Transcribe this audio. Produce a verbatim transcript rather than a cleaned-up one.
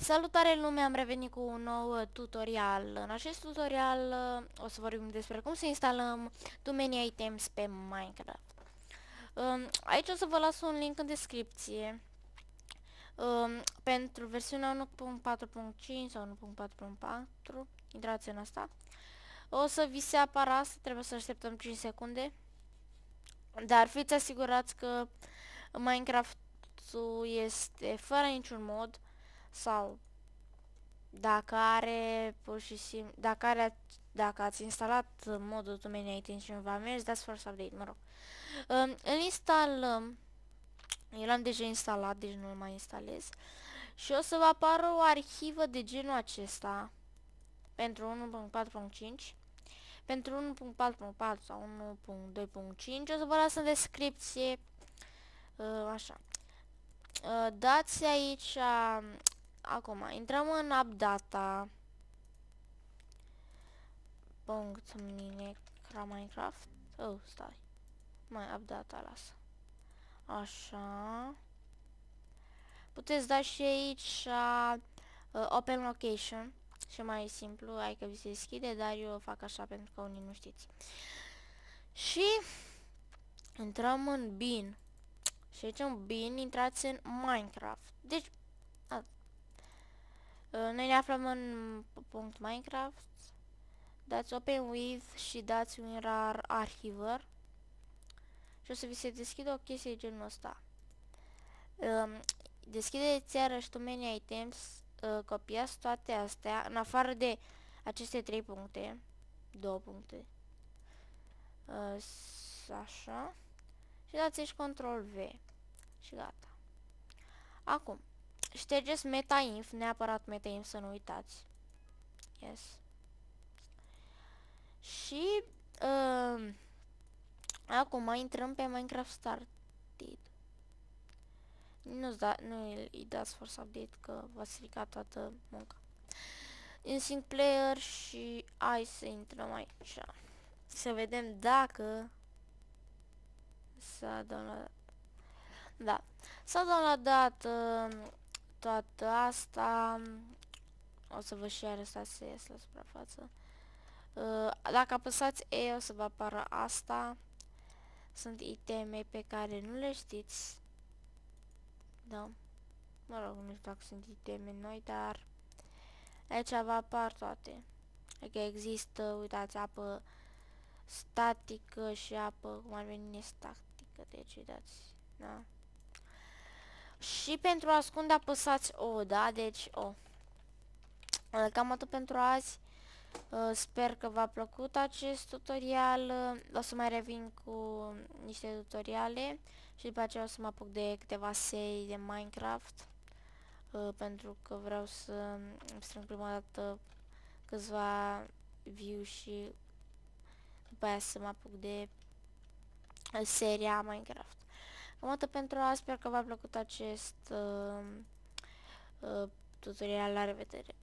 Salutare lume, am revenit cu un nou uh, tutorial. În acest tutorial uh, o să vorbim despre cum să instalăm domenii items pe Minecraft. Um, aici o să vă las un link în descripție um, pentru versiunea unu punct patru punct cinci sau unu punct patru punct patru. Intrați în asta. O să vi se apară asta, trebuie să așteptăm cinci secunde. Dar fiți asigurați că Minecraft-ul este fără niciun mod sau dacă are pur și simplu, dacă are, dacă ați instalat modul domenii items și nu v-a mers, dați force update, mă rog. Um, îl instalăm, eu l-am deja instalat, deci nu-l mai instalez. Și o să vă apară o arhivă de genul acesta pentru unu punct patru punct cinci. Pentru unu punct patru punct patru sau unu punct doi punct cinci o să vă las în descripție. Uh, așa. Uh, dați aici, uh, acum, intrăm în AppData. Punct Minecraft. Oh, stai. Mai AppData lasă. Așa. Puteți da și aici uh, Open Location. Și mai simplu, hai că vi se deschide, dar eu fac așa pentru că unii nu știți. Și intrăm în bin. Și aici în bin intrați în Minecraft. Deci, a, uh, noi ne aflăm în punct Minecraft. Dați Open With și dați un rar archiver. Și o să vi se deschidă o chestie de genul ăsta. Um, Deschideți iarăși domenii items, uh, copiați toate astea, în afară de aceste trei puncte, două puncte, uh, așa, și dați aici control V și gata. Acum, ștergeți metainf, neapărat metainf, să nu uitați. Yes. Și uh, acum intrăm pe Minecraft Started. Nu-ți da, nu îi dați force update că va strica toată munca. În single player și hai să intrăm aici. Să vedem dacă s-a downloadat. Da. S-a downloadat uh, toată asta. O să vă și arătați să ies la suprafață. Uh, dacă apăsați E o să vă apară asta. Sunt iteme pe care nu le știți. Da. Mă rog, nu știu dacă sunt iteme noi, dar aici vă apar toate. Adică există, uitați, apă statică și apă, cum ar veni, nestatică. Deci, uitați, da. Și pentru a ascunde apăsați O, da? Deci, O. Cam atât pentru azi. Sper că v-a plăcut acest tutorial. O să mai revin cu niște tutoriale și după aceea o să mă apuc de câteva serii de Minecraft. Uh, pentru că vreau să strâng prima dată câțiva view și după aia să mă apuc de seria Minecraft. Cam atât pentru azi, sper că v-a plăcut acest uh, uh, tutorial, la revedere!